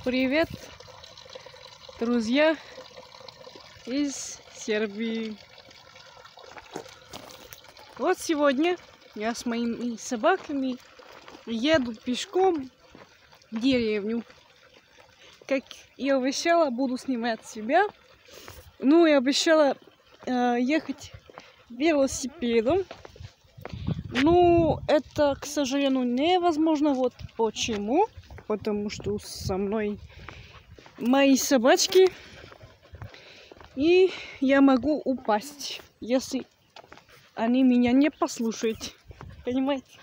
Привет, друзья из Сербии. Вот сегодня я с моими собаками еду пешком в деревню. Как и обещала, буду снимать себя. Ну и обещала ехать велосипедом. Ну, это, к сожалению, невозможно. Вот почему. Потому что со мной мои собачки. И я могу упасть, если они меня не послушают. Понимаете?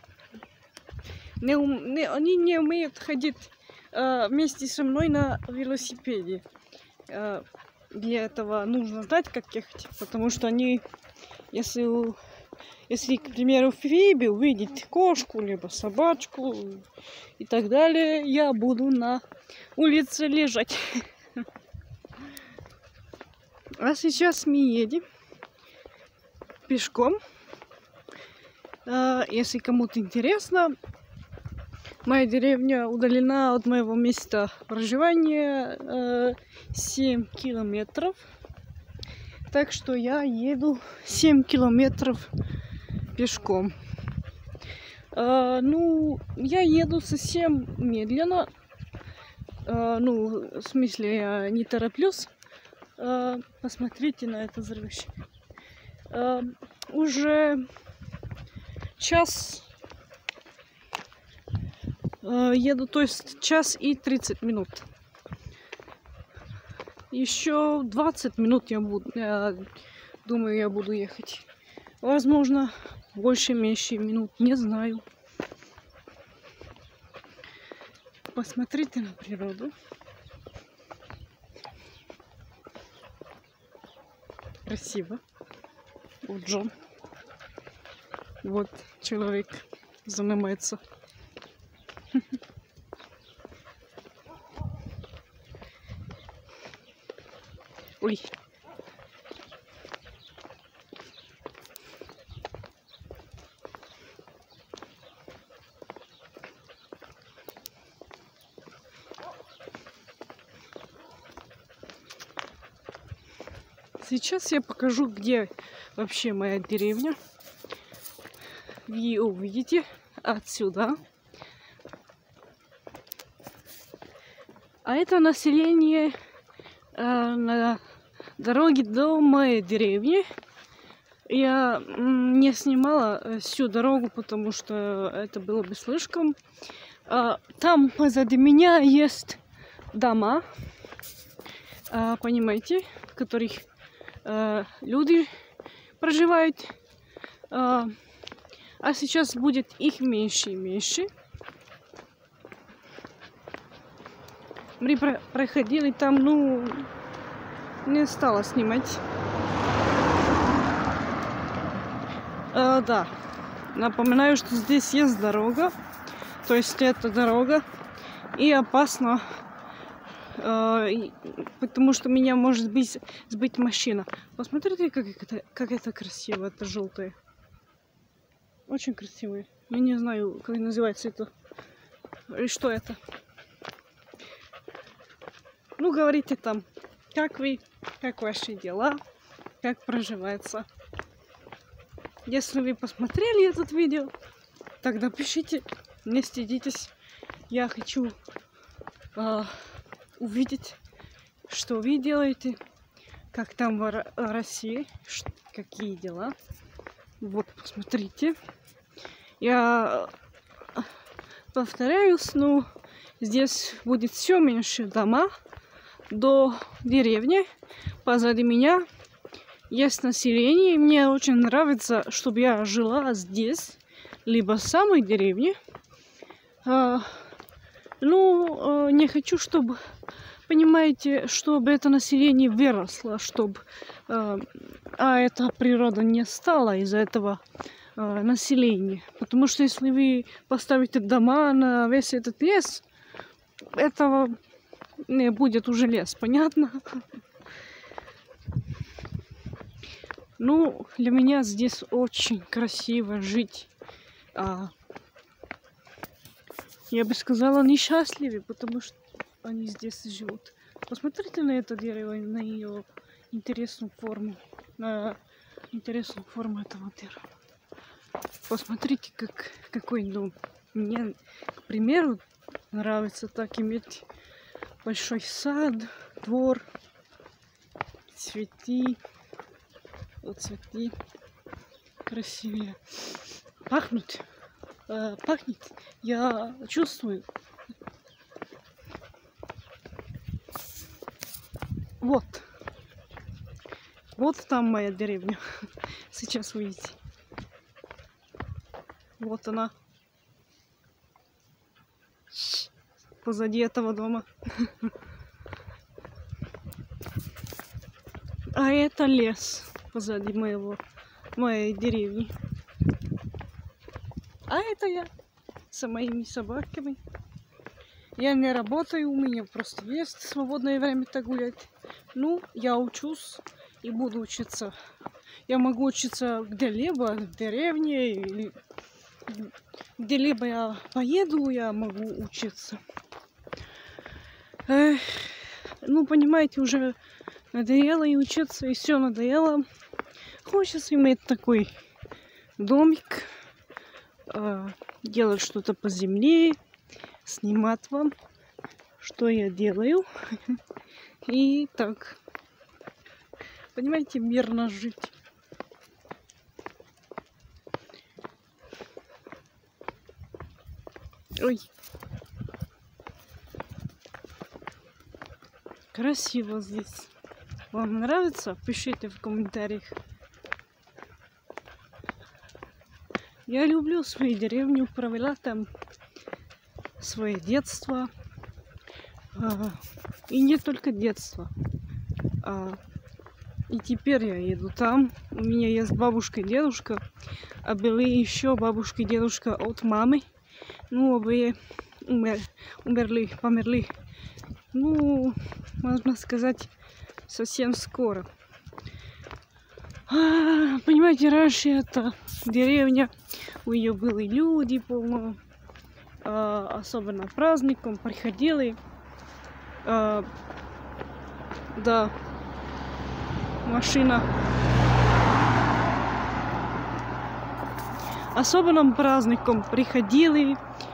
Они не умеют ходить вместе со мной на велосипеде. Для этого нужно знать, как ехать. Потому что они, если, к примеру, Фиби увидит кошку, либо собачку и так далее, я буду на улице лежать. А сейчас мы едем пешком. Если кому-то интересно, моя деревня удалена от моего места проживания 7 километров. Так что я еду 7 километров пешком. Ну, я еду совсем медленно. Ну, в смысле, я не тороплюсь. Посмотрите на это зрелище. Уже час еду, то есть час и 30 минут. Еще 20 минут я думаю, я буду ехать. Возможно, больше-меньше минут, не знаю. Посмотрите на природу. Красиво. Вот Джон. Вот человек занимается. Ой. Сейчас я покажу, где вообще моя деревня. Вы увидите отсюда. А это население на дороге до моей деревни. Я не снимала всю дорогу, потому что это было бы слишком. Там позади меня есть дома, понимаете, в которых люди проживают. А сейчас будет их меньше и меньше. Мы проходили там, ну, не стала снимать. Да, напоминаю, что здесь есть дорога. То есть это дорога. И опасно, потому что меня может сбить машина. Посмотрите, как это красиво, это желтое. Очень красивое. Я не знаю, как называется это. И что это. Ну, говорите там, как вы, как ваши дела, как проживается. Если вы посмотрели этот видео, тогда пишите, не стыдитесь. Я хочу увидеть, что вы делаете, как там в России, какие дела. Вот, посмотрите. Я повторяюсь, но здесь будет все меньше дома до деревни. Позади меня есть население. Мне очень нравится, чтобы я жила здесь, либо в самой деревне. Ну, не хочу, чтобы, понимаете, чтобы это население выросло, чтобы эта природа не стала из-за этого населения. Потому что если вы поставите дома на весь этот лес, этого не будет уже лес, понятно? Ну, для меня здесь очень красиво жить. Я бы сказала, несчастливее, потому что они здесь живут. Посмотрите на это дерево, на ее интересную форму, на интересную форму этого дерева. Посмотрите, какой дом. Мне, к примеру, нравится так иметь большой сад, двор, цветы. Вот цветы красивее. Пахнут. Пахнет. Я чувствую. Вот. Вот там моя деревня. Сейчас увидите. Вот она. Позади этого дома. А это лес позади моей деревни. А это я с моими собаками. Я не работаю, у меня просто есть свободное время-то гулять. Ну, я учусь и буду учиться. Я могу учиться где-либо, в деревне, или где-либо я поеду, я могу учиться. Ну, понимаете, уже надоело и учиться, и все надоело. Хочется иметь такой домик, делать что-то по земле, снимать вам, что я делаю. И так, понимаете, мирно жить. Ой. Красиво здесь. Вам нравится? Пишите в комментариях. Я люблю свою деревню, провела там свое детство. И не только детство. И теперь я еду там. У меня есть бабушка и дедушка. А были еще бабушка и дедушка от мамы. Ну, обе померли. Ну, можно сказать, совсем скоро. Понимаете, раньше это деревня, у нее были люди, по-моему, особенно праздником приходили. Да, машина. Особенным праздником приходили.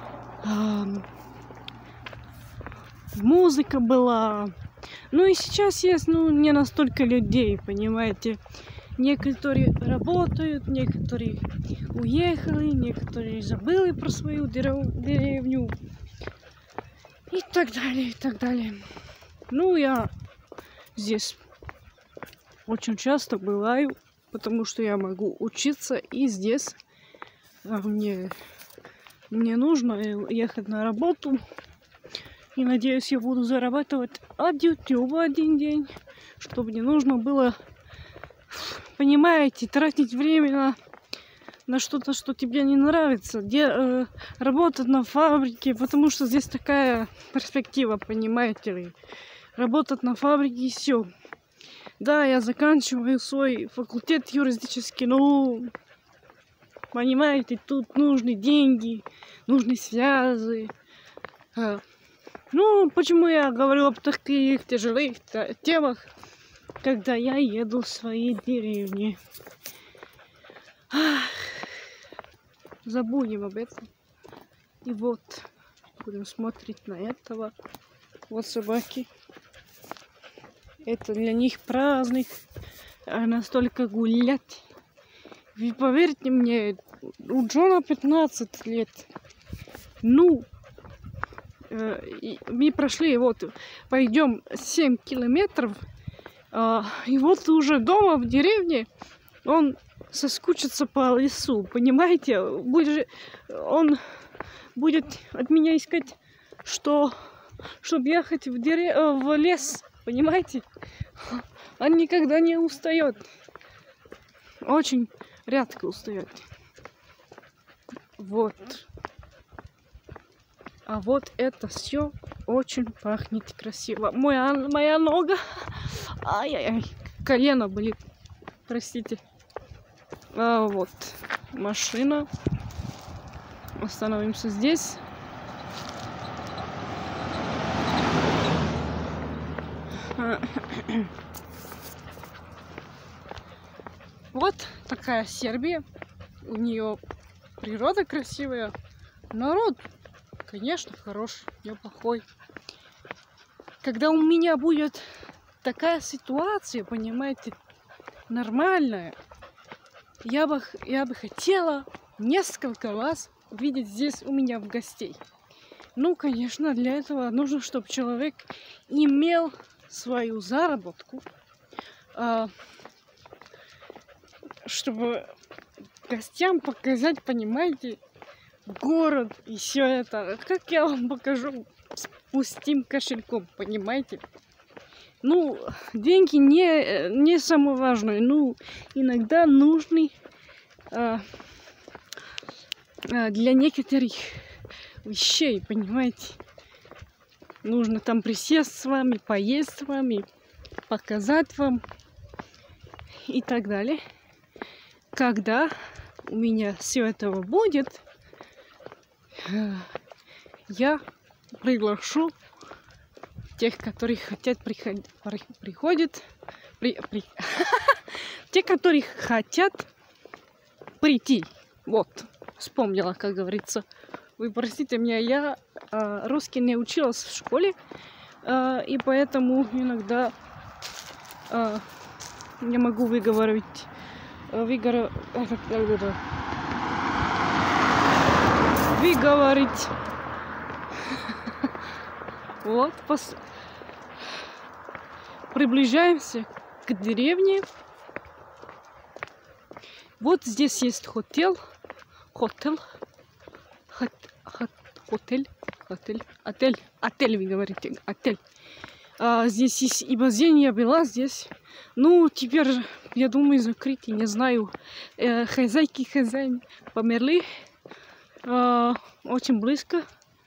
Музыка была. Ну и сейчас есть, ну, не настолько людей, понимаете. Некоторые работают, некоторые уехали, некоторые забыли про свою деревню. И так далее, и так далее. Ну, я здесь очень часто бываю, потому что я могу учиться и здесь. Мне нужно ехать на работу. И надеюсь, я буду зарабатывать от YouTube один день, чтобы не нужно было, понимаете, тратить время на что-то, что тебе не нравится. Работать на фабрике, потому что здесь такая перспектива, понимаете ли. Работать на фабрике и все. Да, я заканчиваю свой факультет юридический, но, понимаете, тут нужны деньги, нужны связи. Ну, почему я говорю об таких тяжелых темах, когда я еду в своей деревне? Забудем об этом. И вот, будем смотреть на этого. Вот собаки. Это для них праздник. Настолько гулять. Вы поверьте мне, у Джона 15 лет. Ну, мы прошли, вот, пойдем 7 километров. И вот уже дома в деревне он соскучится по лесу, понимаете? Он будет от меня искать, чтобы ехать в лес, понимаете? Он никогда не устает. Очень редко устает. Вот. А вот это все очень пахнет красиво. Моя нога. Ай-яй-яй. Колено болит. Простите. Вот машина. Остановимся здесь. Вот такая Сербия. У нее природа красивая. Народ, конечно, хороший, неплохой. Когда у меня будет такая ситуация, понимаете, нормальная, я бы хотела несколько раз видеть здесь у меня в гостей. Ну, конечно, для этого нужно, чтобы человек имел свою заработку, чтобы гостям показать, понимаете, город и все это. Как я вам покажу с пустым кошельком, понимаете? Ну, деньги не самое важное, ну, иногда нужны для некоторых вещей, понимаете? Нужно там присесть с вами, поесть с вами, показать вам и так далее. Когда у меня все этого будет, я приглашу тех, которые хотят приходят, те, которые хотят прийти. Вот, вспомнила, как говорится. Вы простите меня, я русский не училась в школе, и поэтому иногда не могу выговорить. Вот, приближаемся к деревне. Вот здесь есть отель, вы говорите, отель. Здесь есть и бассейн, я была здесь. Ну, теперь, я думаю, закрытый, не знаю. Хозяйки, хозяин померли. Очень близко.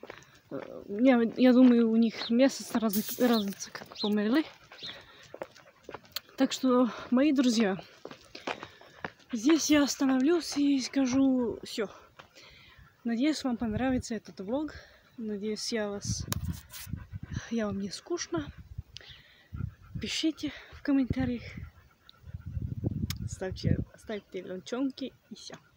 Я думаю, у них месяц разница, как померли. Так что, мои друзья, здесь я остановлюсь и скажу все. Надеюсь, вам понравится этот влог. Надеюсь, я вам не скучно. Пишите в комментариях, ставьте лайчонки и все.